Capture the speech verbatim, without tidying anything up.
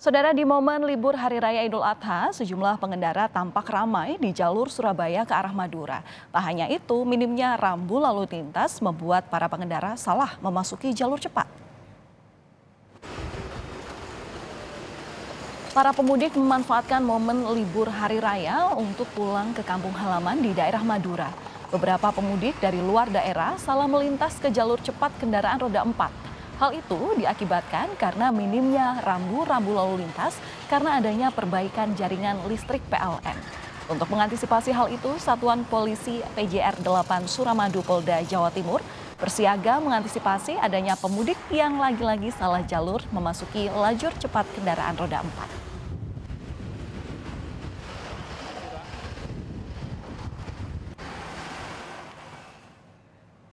Saudara, di momen libur Hari Raya Idul Adha, sejumlah pengendara tampak ramai di jalur Surabaya ke arah Madura. Tak hanya itu, minimnya rambu lalu lintas membuat para pengendara salah memasuki jalur cepat. Para pemudik memanfaatkan momen libur Hari Raya untuk pulang ke kampung halaman di daerah Madura. Beberapa pemudik dari luar daerah salah melintas ke jalur cepat kendaraan roda empat. Hal itu diakibatkan karena minimnya rambu-rambu lalu lintas karena adanya perbaikan jaringan listrik P L N. Untuk mengantisipasi hal itu, Satuan Polisi P J R delapan Suramadu Polda Jawa Timur bersiaga mengantisipasi adanya pemudik yang lagi-lagi salah jalur memasuki lajur cepat kendaraan roda empat.